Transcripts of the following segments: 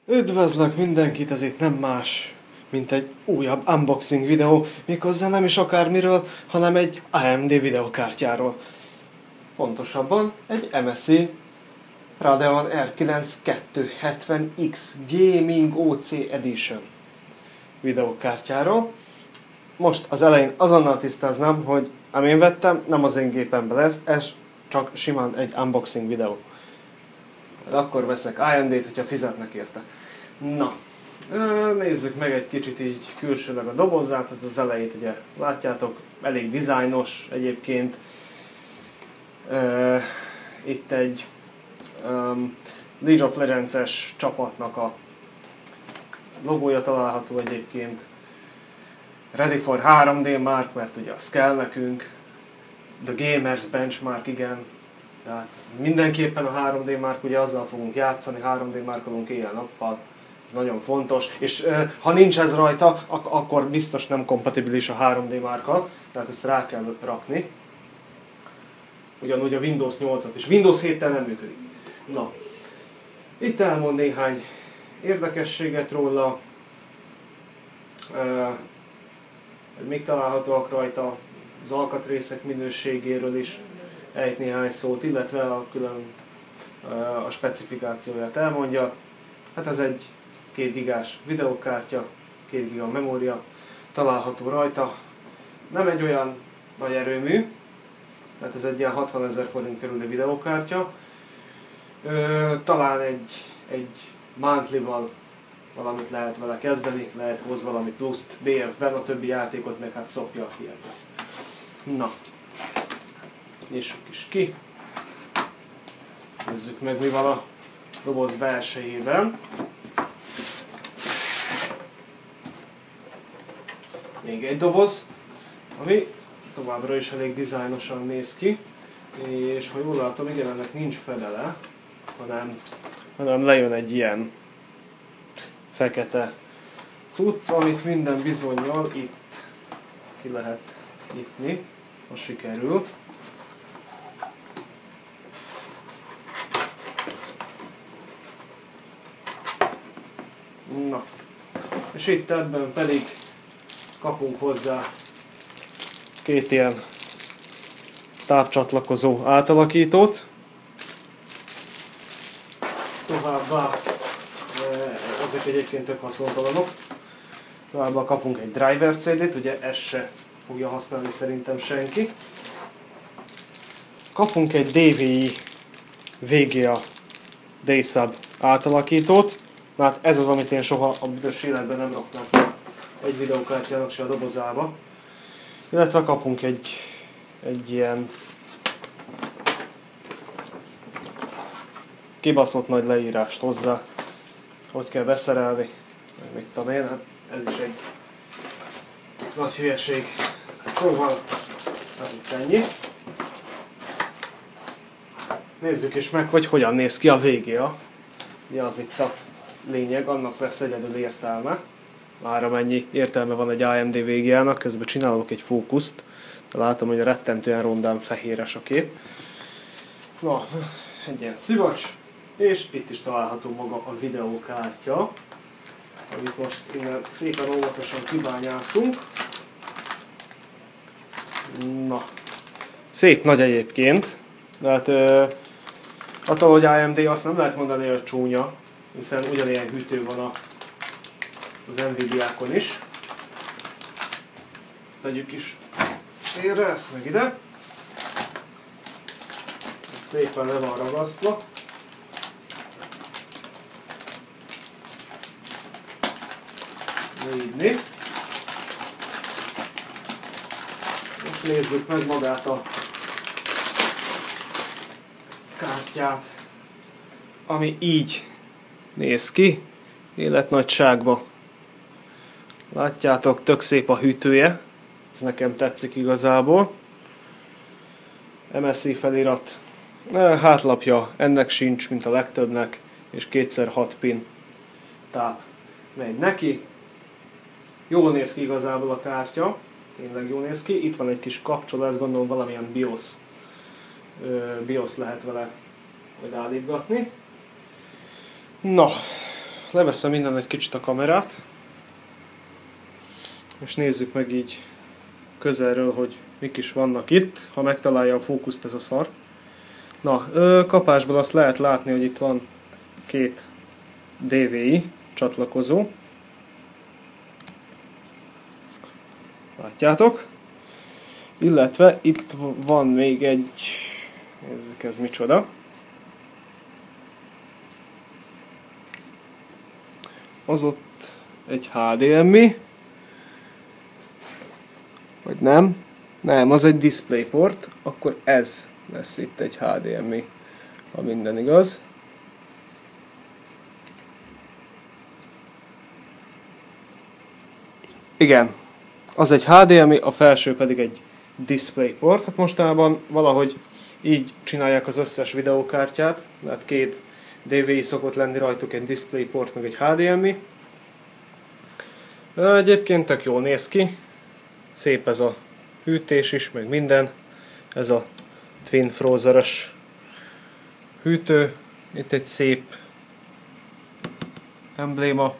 Üdvözlök mindenkit, ez itt nem más, mint egy újabb unboxing videó, méghozzá nem is akármiről, hanem egy AMD videokártyáról. Pontosabban egy MSI Radeon R9 270X Gaming OC Edition videokártyáról. Most az elején azonnal tisztáznám, hogy amit én vettem, nem az én gépemben lesz, ez csak simán egy unboxing videó. Akkor veszek AMD-t, hogyha fizetnek érte. Na, nézzük meg egy kicsit így külsőleg a dobozát, tehát az elejét ugye látjátok, elég dizájnos egyébként. Itt egy League of Legends-es csapatnak a logója található egyébként. Ready for 3D Mark, mert ugye az kell nekünk. The Gamers Benchmark, igen. Tehát mindenképpen a 3D Mark, ugye azzal fogunk játszani, 3D Markolunk éjjel-nappal. Ez nagyon fontos. És ha nincs ez rajta, akkor biztos nem kompatibilis a 3D Markkal. Tehát ezt rá kell rakni. Ugyanúgy a Windows 8-at is. Windows 7-tel nem működik. Na, itt elmond néhány érdekességet róla. Még találhatóak rajta, az alkatrészek minőségéről is ejt néhány szót, illetve a specifikációját elmondja. Hát ez egy 2 gigás videokártya, 2 giga memória található rajta. Nem egy olyan nagy erőmű, tehát ez egy ilyen 60 000 forint körüli videokártya. Talán egy monthly-val valamit lehet vele kezdeni, lehet hoz valami pluszt BF-ben, a többi játékot meg hát szopja, ilyen lesz. Na, nyissuk is ki. Nézzük meg, mi van a doboz belsejében. Még egy doboz, ami továbbra is elég dizájnosan néz ki, és ha jól látom, igen, ennek nincs fedele, hanem lejön egy ilyen fekete cucc, amit minden bizonnyal itt ki lehet nyitni, ha sikerül. Na, és itt ebben pedig kapunk hozzá 2 ilyen tápcsatlakozó átalakítót. Továbbá ezek egyébként tök haszontalanok. Továbbá kapunk egy driver CD-t, ugye ezt se fogja használni szerintem senki. Kapunk egy DVI VGA DSub átalakítót. Hát ez az, amit én soha a büdös életben nem raknám egy videokártyának se a dobozába. Illetve kapunk egy ilyen kibaszott nagy leírást hozzá, hogy kell beszerelni, mit tudom én, hát ez is egy nagy hülyeség. Szóval ez itt ennyi. Nézzük is meg, hogy hogyan néz ki a VGA. Mi az itt a lényeg, annak lesz egyedül értelme. Már amennyi értelme van egy AMD VGA-nak, közben csinálok egy fókuszt, de látom, hogy rettentően rondán fehéres a kép. Na, egy ilyen szivacs, és itt is található maga a videókártya, amit most innen szépen óvatosan kibányászunk. Na, szép nagy egyébként, de hát attól, hogy AMD, azt nem lehet mondani, hogy csúnya, hiszen ugyanilyen hűtő van az Nvidia-kon is. Ezt tegyük is félre, ezt meg ide. Szépen le van ragasztva. Nézni. És nézzük meg magát a kártyát, ami így néz ki, életnagyságban. Látjátok, tök szép a hűtője, ez nekem tetszik igazából. MSI felirat, hátlapja ennek sincs, mint a legtöbbnek, és 2x6 pin táp megy neki. Jól néz ki igazából a kártya, tényleg jól néz ki. Itt van egy kis kapcsoló, ezt gondolom valamilyen BIOS lehet vele állítgatni. Na, leveszem innen egy kicsit a kamerát, és nézzük meg így közelről, hogy mik is vannak itt, ha megtalálja a fókuszt ez a szar. Na, kapásból azt lehet látni, hogy itt van két DVI csatlakozó. Látjátok? Illetve itt van még egy, nézzük ez micsoda. Az ott egy HDMI. Vagy nem? Nem, az egy DisplayPort, akkor ez lesz itt egy HDMI, ha minden igaz. Igen, az egy HDMI, a felső pedig egy DisplayPort. Hát mostanában valahogy így csinálják az összes videókártyát, tehát két DVI szokott lenni rajtuk, egy DisplayPort meg egy HDMI. Egyébként tök jól néz ki, szép ez a hűtés is, meg minden. Ez a Twin Frozer-ös hűtő, itt egy szép embléma.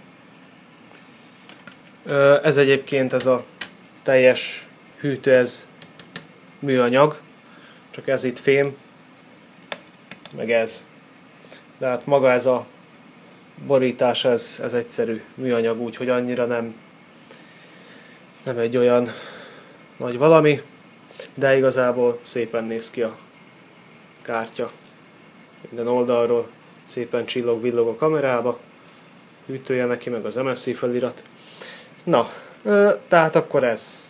Ez egyébként ez a teljes hűtő, ez műanyag, csak ez itt fém, meg ez. De hát maga ez a borítás, ez egyszerű műanyag, úgyhogy annyira nem egy olyan nagy valami, de igazából szépen néz ki a kártya. Minden oldalról szépen csillog-villog a kamerába, hűtője neki, meg az MSI felirat. Na, tehát akkor ez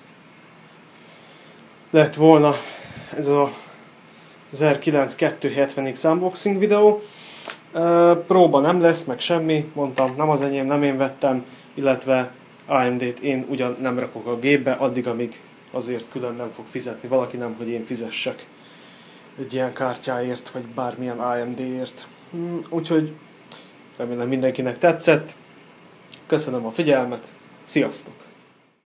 lett volna ez az R9 270X unboxing videó. Próba nem lesz, meg semmi, mondtam, nem az enyém, nem én vettem, illetve AMD-t én ugyan nem rakok a gépbe, addig, amíg azért külön nem fog fizetni valaki, nem, hogy én fizessek egy ilyen kártyáért, vagy bármilyen AMD-ért. Úgyhogy remélem mindenkinek tetszett. Köszönöm a figyelmet, sziasztok!